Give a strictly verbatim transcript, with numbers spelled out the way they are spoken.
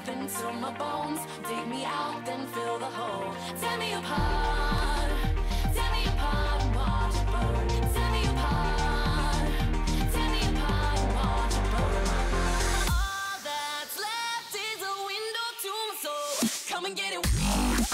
into my bones. Dig me out, then fill the hole. Tear me apart, tear me apart and watch it burn. Tear me apart, tear me apart and watch it burn. All that's left is a window to my soul. Come and get it.